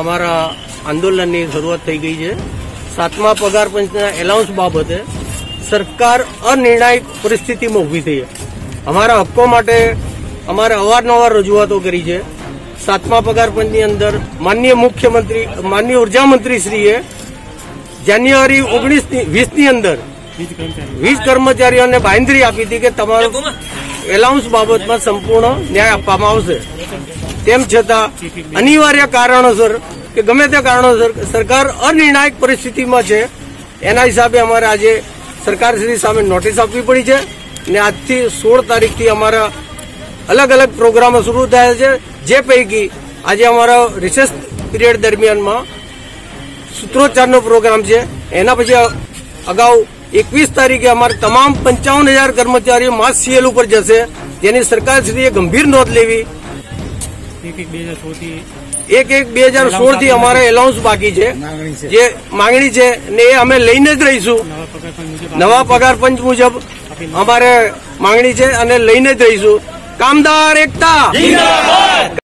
અમારા આંદોલનની શરૂઆત થઈ ગઈ છે। 7મા પગાર પંચના એલાઉન્સ બાબતે સરકાર અનિર્ણાયક પરિસ્થિતિમાં ઊભી થઈ છે। અમારા હક્કો માટે અમારે અવારનવાર રજૂઆતો કરી છે। 7મા પગાર પંચની અંદર માનનીય મુખ્યમંત્રી, માનનીય ઉર્જા મંત્રીશ્રીએ જાન્યુઆરી 20ની અંદર 20 કર્મચારીઓને બાંયધરી આપી હતી કે તમારું એલાઉન્સ બાબતમાં સંપૂર્ણ ન્યાય આપવામાં આવશે। તેમ છતાં અનિવાર્ય કારણોસર કે ગમે તે કારણોસર સરકાર અનિર્ણાયક પરિસ્થિતિમાં છે। એના હિસાબે અમારે આજે સરકારશ્રી સામે નોટિસ આપવી પડી છે અને આજથી 16 તારીખથી અમારા અલગ અલગ પ્રોગ્રામો શરૂ થયા છે। જે પૈકી આજે અમારા રિસેસ પીરિયડ દરમિયાનમાં સૂત્રોચ્ચારનો પ્રોગ્રામ છે। એના પછી અગાઉ 21 તારીખે અમારે તમામ 55,000 કર્મચારીઓ માસ સીએલ ઉપર જશે, જેની સરકારશ્રીએ ગંભીર નોંધ લેવી। 1/1/2016 થી અમારે એલાઉન્સ બાકી છે, જે માંગણી છે ને એ અમે લઈને જ રહીશું। નવા પગાર પંચ મુજબ અમારે માંગણી છે અને લઈને જ રહીશું। કામદાર એકતા।